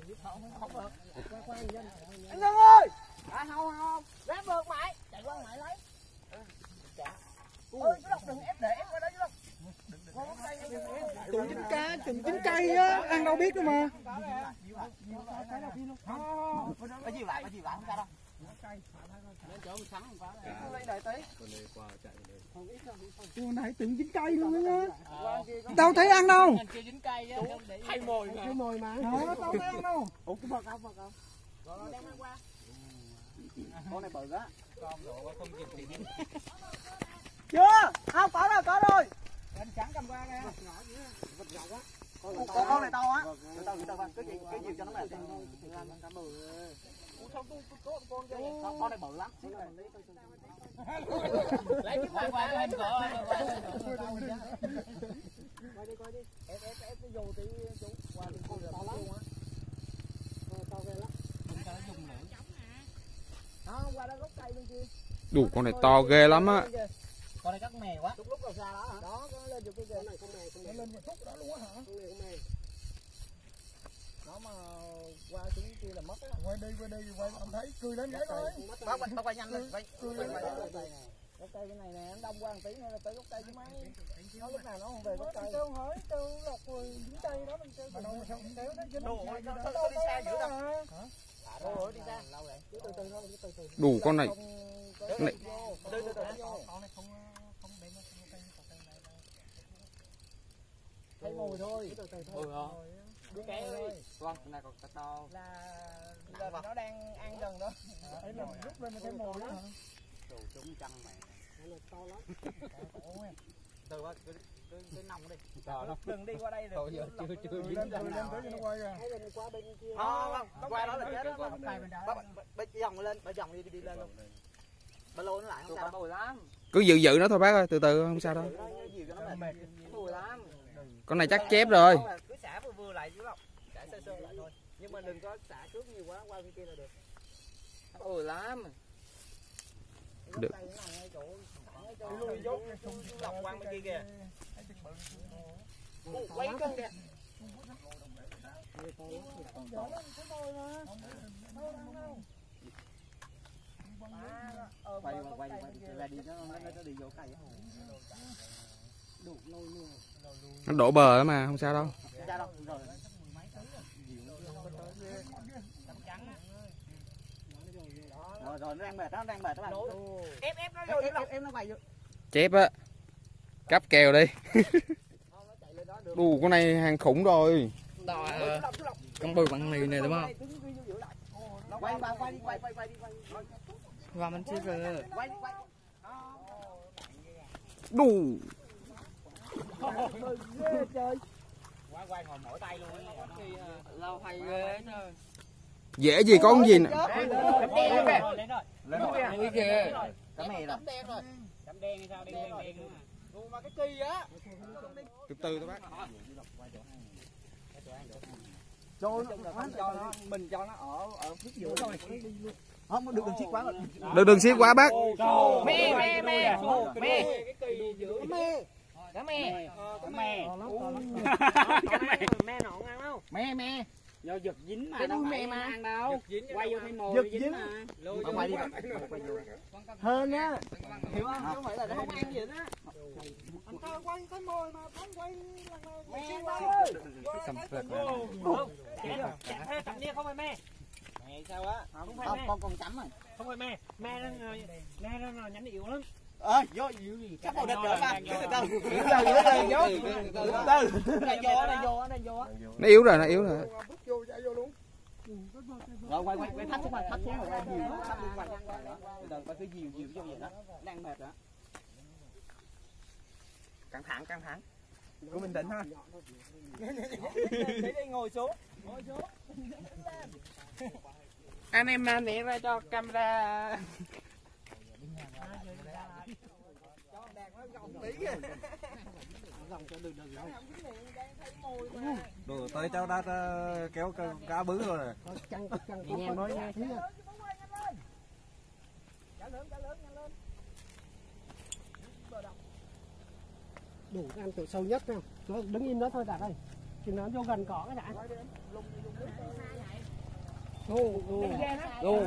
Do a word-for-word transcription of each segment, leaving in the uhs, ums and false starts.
Anh Ngân ơi. À không không. Ráp được mày. Chạy qua mày lấy. Ôi, chú Lộc đừng ép để ép qua đó chú Lộc. Chừng chín cá, chừng chín cây á, ăn đâu biết đâu mà. Có chiều lại, có chiều lại không sao đâu. Con này từng chín cây luôn á. Đâu thấy ăn đâu. Hay mồi mà. Hay mồi mà. Đó, đâu thấy ăn đâu. Ủa cái bật không, bật không. Rồi đem ăn qua. Con này bự á. Con độ không kịp thì dính. Chưa? Không, có rồi, có rồi. Anh trắng cầm qua kìa. Con, con này to á. Từ từ, từ từ, cái gì, cái gì cho nó mệt. Con này bự lắm. Lấy cái khoai qua lên cọ. Quay đi, quay đi. Ép, ép, ép cái vô tí chú. Qua đi, con to lắm. To ghê lắm. Đó, qua đó gốc cây bên kia. Đủ con này to ghê lắm á. Con này cắt mè quá. Lúc lúc đầu xa đó hả? Đó, có lên được cái kia này con mè, con mè. Lên một phút đó luôn á hả? Con mè, con mè. Nó mà qua xuống kia là mất á. Quay đi, quay đi, quay ông thấy cười đến đấy thôi. Bác quay, bác quay nhanh lên, quay. Cười lên quay gốc cây này. Gốc cây cái này nè, nó đông qua một tí nữa là tới gốc cây chứ mấy. Nó lúc nào nó không về gốc cây. Kêu hỏi, kêu lọc rồi những cây đó mình kêu. Mà đâu mà sao không kéo đó chứ. Đồ ơi, nó đi xa dữ đâu. Hả? Đồ ơi, đi xa. Lâu rồi. Từ từ thôi, từ từ. Đủ con này. Này. Từ từ từ. Con này không không đến nó cây thấy mùi thôi. Từ từ thôi. Đứa cái ơi. Vâng, này còn to. Là là nó đang ăn dần đó. Ấy là rút lên cái mồi đó hả? Đồ trúng chăng mẹ. Nó to lắm. Từ qua cái cái nòng đi. Đừng đi qua đây được. Thôi giờ chưa chưa dính lần nào. Nó quay ra. Hay là qua bên kia. Không, qua đó là chết đó. Bây vòng lên, bây vòng đi đi lên luôn. Ba lô nó lại không sao. Mùi lắm. Cứ dự dự nó thôi bác ơi, từ từ không sao đâu. Mùi lắm. Con này chắc chép rồi. Cứ xả vừa vừa lại chứ không. Xả sơ sơ lại thôi. Nhưng mà đừng có xả trước nhiều quá, qua bên kia là được. Mùi lắm. Được. Lọc qua bên kia kìa. Quay cân kìa. Quay quay quay quay đi nó nó đi vô cây. Nó đổ bờ đó mà không sao đâu. Rồi rồi nó đang mệt, nó đang mệt các bạn. Ép ép nó vô, ép ép nó quay vô. Chép á. Cắp kèo đi. Đủ con này hàng khủng rồi. Con bự bằng này này đúng không? Quay quay quay đi quay quay quay đi quay. Và mình chưa rồi. Quay quay. Đủ. Chơi. Quá quay ngồi mỏi tay luôn á. Lâu hay ghê thôi. Dễ gì có con gì nè. Lên kìa. Cái mè rồi. Chấm đen hay sao đen đen đen. Ủa mà cái kỳ á. Từ từ thôi bác. Cho nó cho nó mình cho nó ở ở phía giữa thôi. Không được đừng siết quá. Đừng đừng siết quá bác. Mè mè mè. Mè. Cái kỳ giữa. Mè. Cá mè. Cá mè. Cá mè. Mè nọn ăn không? Mè mè. Do giật dính mà. Cái đuôi mè mà ăn đâu. Quay vô thấy mồi dính mà. Quay đi. Hơn á. Hiểu không? Không phải là nó không ăn gì đó. Anh ta quay cái mồi mà không quay mè ơi. Cầm phật. Chậm đi không phải mè. Mè sao á? Không phải mè. Con con chấm rồi. Không phải mè. Mè nó mè nó nhánh yếu lắm. Ờ, vô yếu gì? Cắt vào địch rồi mà. Từ từ. Từ từ. Từ từ. Đang vô, đang vô, đang vô. Nó yếu rồi, nó yếu rồi. Rồi quay quay quay thắt xuống mà thắt xuống rồi quay nhiều quá, thắt luôn quay. Từ từ quay cứ dìu dìu vô vậy đó. Đang mệt rồi. Căng thẳng, căng thẳng. Của mình định ha. Để đi ngồi xuống. Ngồi xuống. Anh em nè ra cho camera. Đồ tới cháu đã kéo cá bứ rồi. Nghe nói nghe thứ. Đủ ăn từ sâu nhất không? Nó đứng im đó thôi Đạt ơi. Chừng nào nó vô gần cỏ cái đã. Đu, đu, đu.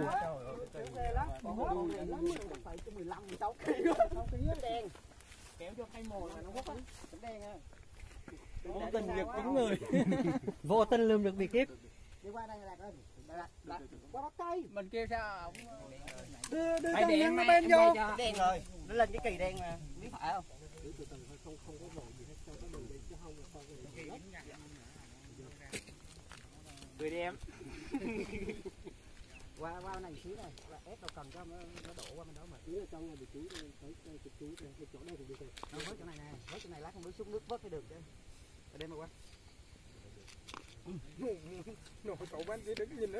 Kéo cho cây mồi mà nó hút á, đen á. Vô tình giật chín người. Vô tình lượm được bị kiếp. Đi qua đây là qua bắt cây. Mình kêu sao? Đưa đưa tay nhân nó bên vô. Đen rồi, nó lên cái kỳ đen mà, biết phải không? Cười đi em. Qua qua này xíu này, ép đâu cần cho nó nó đổ qua bên đó mà. Xíu ở trong này vị trí tới tới vị trí cái chỗ đây thì được rồi. Nó vớt chỗ này nè, vớt chỗ này lát không nước xuống nước vớt mới được chứ. Ở đây mà qua. Nồi cậu bán gì đứng nhìn nữa.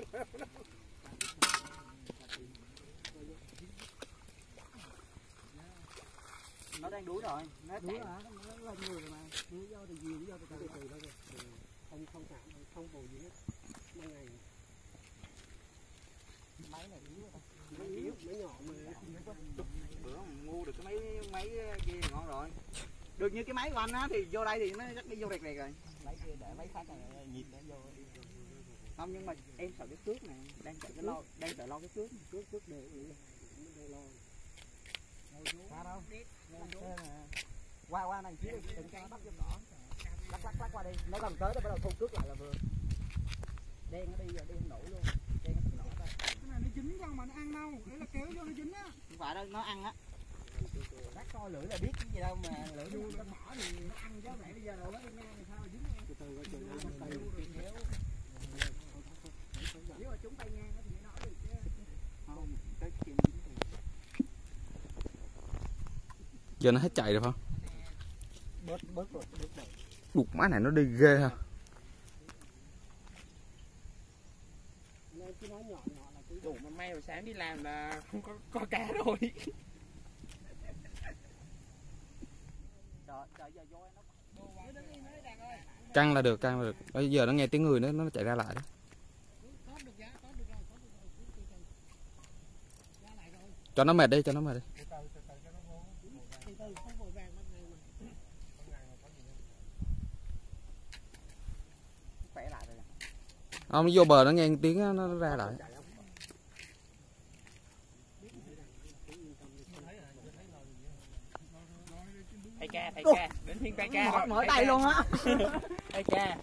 Nó đang đuối rồi, nó Đuối chạy. hả? Nó lên người rồi mà. Lý do thì gì? Lý do từ từ từ thôi. Không không cảm không bù gì hết. Năm ngày. Máy này yếu rồi. Máy yếu, máy nhỏ mà. Bữa mua được cái máy máy kia ngon rồi. Được như cái máy của anh á thì vô đây thì nó chắc đi vô rẹt rẹt rồi. Máy kia để máy khác này nhịp để vô. Không nhưng mà em sợ cái cước này, đang chạy cái lo, đang chạy lo cái cước, Cước cước để để lo. Qua đâu? Qua qua này xíu, đừng cho nó bắt vô cỏ. Lắc lắc lắc qua đi, nó gần tới đó bắt đầu thu cước lại là vừa. Đen nó đi rồi đi không nổi luôn. Đen nó nổi đây. Cái này nó dính con mà nó ăn đâu, đấy là kéo vô nó dính á. Không phải đâu, nó ăn á. Bác coi lưỡi là biết cái gì đâu mà lưỡi Vô nó bỏ thì nó ăn chứ vậy bây giờ đâu nó đi ngang thì sao mà dính. Từ từ coi chừng nó bắt tay. Nếu mà chúng tay ngang thì nó được chứ. không, tới chim Giờ nó hết chạy rồi không? Bớt bớt rồi, bớt rồi. Đục má này nó đi ghê ha. Nên cứ nói nhỏ nhỏ là cứ đủ mà may hồi sáng đi làm là không có có cá rồi. Trời trời giờ vô nó Căng là được, căng là được. Bây giờ nó nghe tiếng người nó nó chạy ra lại đó. Cho nó mệt đi, cho nó mệt đi. khỏe lại rồi. Không, nó vô bờ nó nghe tiếng nó, nó ra lại. Thầy ca, thầy ca, đến thiên thầy ca rồi. Mở tay luôn á. Thầy ca.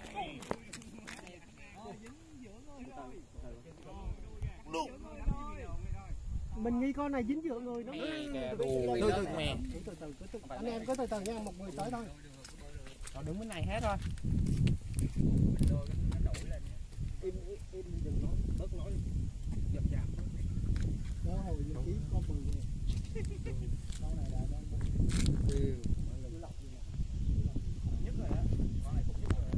Mình nghi con này dính giữa người nó. Từ từ mè. Từ từ từ từ. Anh em cứ từ từ nha, một người tới thôi. Rồi đứng bên này hết thôi. Im im đừng nói, bớt nói. Dập dạp. Đó hồi vị trí có mười người. Con này là đang đều Nhất rồi á. Con này cũng nhất rồi.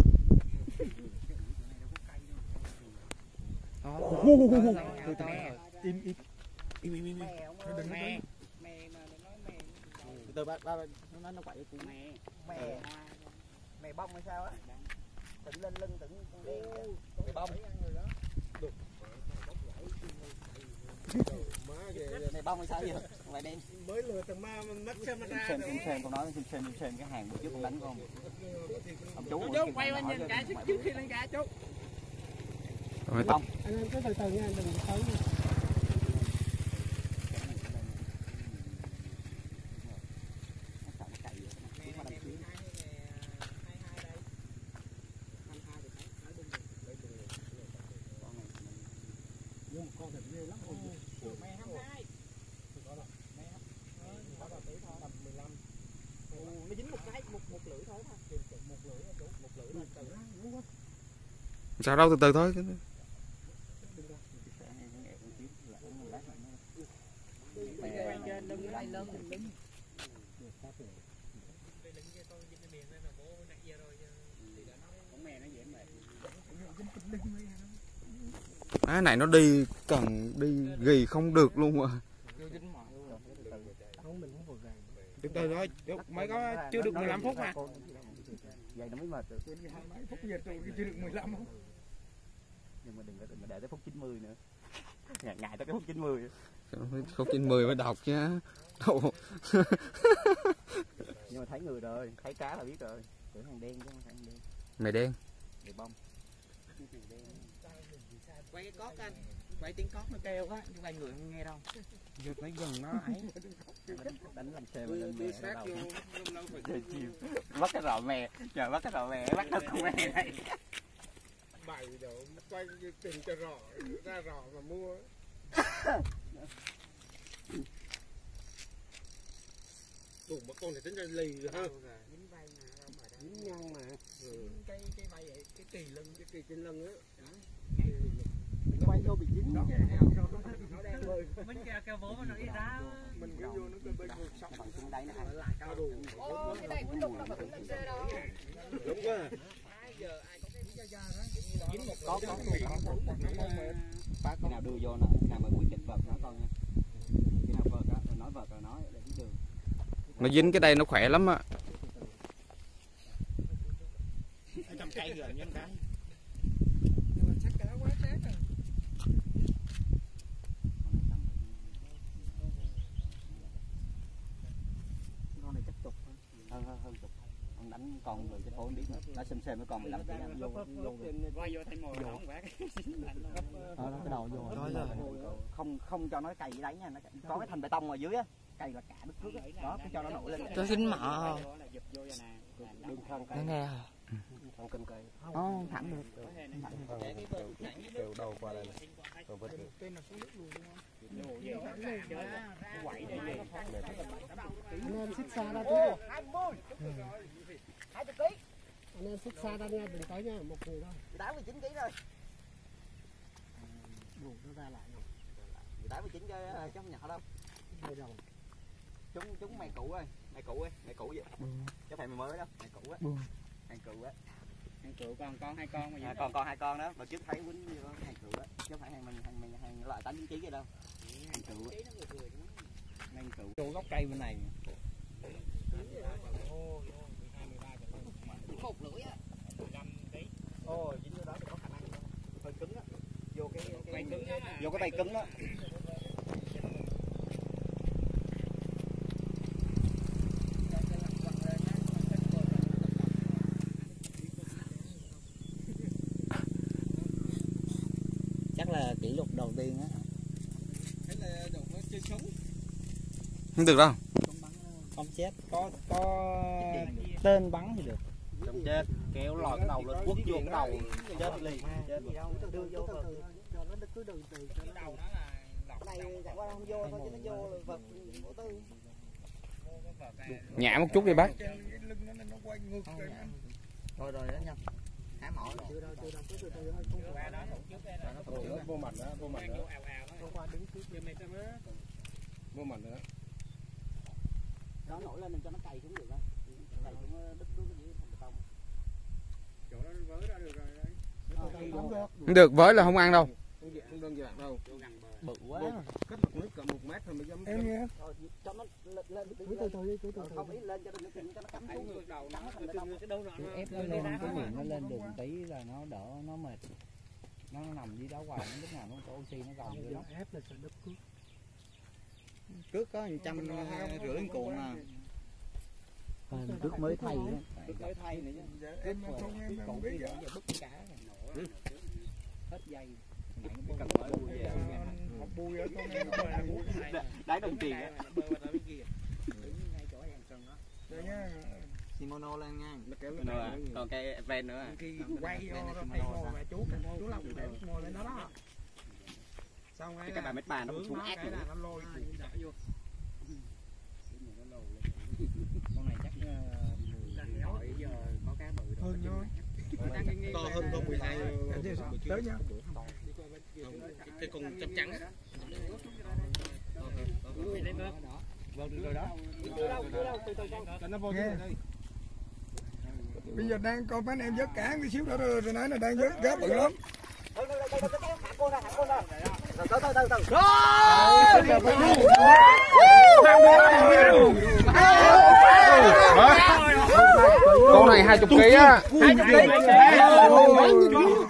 từ từ. Im im. Im im im. Đừng nói. Mè, mè mà đừng nói mè. Từ từ ba ba nó nói nó quậy của Mè, mè, mè bông hay sao á? Tỉnh lên lưng tỉnh con đen mè bông. Mè bông hay sao vậy? Không phải đen. Mới lừa thằng ma mắt xem ra. Xem xem xem con nói xem xem xem cái hàng bữa trước con đánh con. Ông chú Chú quay qua nhìn cái trước khi lên cá chú. Rồi, bông. Anh em cứ từ từ nha, đừng tới nha. Con thật ghê lắm. Mè hai mươi hai. Nó dính một cái một một lưỡi thôi thôi. Một lưỡi chủ, một lưỡi là từ đó. Sao đâu, từ từ thôi. Quay trên đứng đây lớn thì đứng. Cái này nó đi cần đi ghi không được luôn à. Không, mình không vội vàng. Từ từ thôi, mới có chưa được mười lăm phút mà. Vậy nó mới mệt được. Mấy phút giờ tôi chưa được mười lăm không? Nhưng mà đừng có đừng có để tới phút chín mươi nữa. Ngày ngày tới cái phút chín mươi. Không trên mười mới đọc chứ. Đâu. Nhưng mà thấy người rồi, thấy cá là biết rồi. Tưởng hàng đen chứ không phải hàng đen. Mày đen. Mày bông. Quay cái cót anh, quay tiếng cót nó kêu á, nhưng vài người không nghe đâu. Giờ tới gần nó ấy. Đánh làm xe mà lên mè chơi chim bắt cái rọ mè trời bắt cái rọ mè bắt cái con mè này Bảy đâu quay tìm cho rõ ra rõ mà mua. Đủ mà con này tính ra lì rồi ha. Dính vay mà, Dính nhăn mà. cái cái vay vậy, cái kỳ lưng, Cái kỳ trên lưng á. quay vô bị dính đó. mình kêu kêu bố mà nó đi ra Mình cứ vô nó cứ bên ngược sóng. bằng xuống đây nó ăn Lại cao đủ. Ô, cái này cũng đụng là phải lên xe đâu. Đúng quá. Giờ ai có cái ra ra đó. dính một có có cái nào đưa vô nó nào mà quyết định vật nó con nha cái nào vật á nói vật rồi nói để đường Nó dính cái đây nó khỏe lắm á. Trong cây rồi nhân cái. con này chắc chục hơn hơn hơn chục ông đánh con rồi cái phố biết nữa nó xem xem với con mười lăm ký vô vô quay vô thay mồi nó cái cái đầu vô không không cho nó cày dưới đáy nha, nó có cái thành bê tông ở dưới á, cày là cả đất trước đó, cứ cho nó nổi lên Nó dính mỏ đường thân nó nghe con kinh cây không thẳng được. Kêu đầu qua đây này. Rồi vứt được. Anh em xích xa ra trước. Anh em xích xa ra nha, đừng tới nha, một người thôi. tám mươi chín ký rồi Đủ nó ra lại rồi. tám mươi chín cái chứ không nhỏ đâu. Đây rồi. chúng chúng mày cũ ơi, mày cũ ơi, mày cũ vậy chứ phải mày mới đâu, mày cũ á, mày cũ á, Hàng cựu con con hai con mà à, còn con hai con đó, mà trước thấy quýnh như hàng cựu á, chứ không phải hàng mình hàng mình hàng loại tám chín ký kia đâu, hàng cựu á, hàng cựu. Chỗ gốc cây bên này. Một lưỡi á. Ồ, dính vô đó thì có khả năng hơi cứng á, vô cái cái vô cái tay cứng á. Chắc là kỷ lục đầu tiên á. Thế là đồ có chơi súng. Không được đâu. Không chết, có có tên bắn thì được. Không chết, kéo lòi cái đầu lên quất vô cái đầu chết liền. Chết Đưa vô từ từ cho nó cứ từ từ cho nó Đầu nó là lọc cái này chẳng qua không vô thôi chứ nó vô là vật vô tư. Nhả một chút đi bác. lưng nó nó quay ngược rồi. Rồi rồi đó nha. Há mỏ rồi. Chưa đâu, chưa đâu, cứ từ từ thôi, không qua đó thủ trước đây nó thủ trước. Vô mặt đó, vô mặt đó. Ào ào không qua đứng trước nó. Mày tao mới Vô mặt đó. Đó nổi lên cho nó cày xuống được á. Cày xuống đứt xuống dưới thành bê tông. chỗ đó vớ ra được rồi đấy. không được. Không được, với là không ăn đâu. Không đơn giản đâu. Bự quá. Cắt một nước cả một mét thôi mới dám. Em nghe. Rồi cho nó lên lên Cứ từ từ đi, cứ từ từ. không ý lên cho nó cho nó cắm xuống ngược đầu cắm thành bê tông. Cái đâu nó Ép nó lên cái miệng nó lên được một tí là nó đỡ nó mệt. Nó nằm dưới đó hoài nó lúc nào nó có oxy nó gồng vô lắm. Ép là sẽ đứt cước. Cước có một trăm rưỡi cuộn à. Cước mới thay á. Cước mới thay nữa chứ. Em không em không biết vậy. Giờ bứt cá này. Hết dây. Cần mới bui về. Học bui ở con em mà bui. Đáy đồng tiền á. Đây nha. Shimono lên nha. Nó kéo Nữa, còn cái ven nữa. Khi quay vô nó thay ngồi mà chú chú Long để ngồi lên đó đó. Xong Cái bà mét bà nó cũng xuống ác cái nữa. là nó lôi vô. Con này chắc hỏi giờ có cá bự rồi. Hơn thôi. to hơn con mười hai. Tới nha. Cái con chấm trắng á. vâng được rồi đó. Cho nó vô đây. Bây giờ đang coi mấy anh em vớt cá cái xíu đó rồi, rồi nói là đang vớt cá bự lắm. Thả cô ra, thả cô ra. Từ từ từ từ. Con này hai chục ký á. Hai chục ký.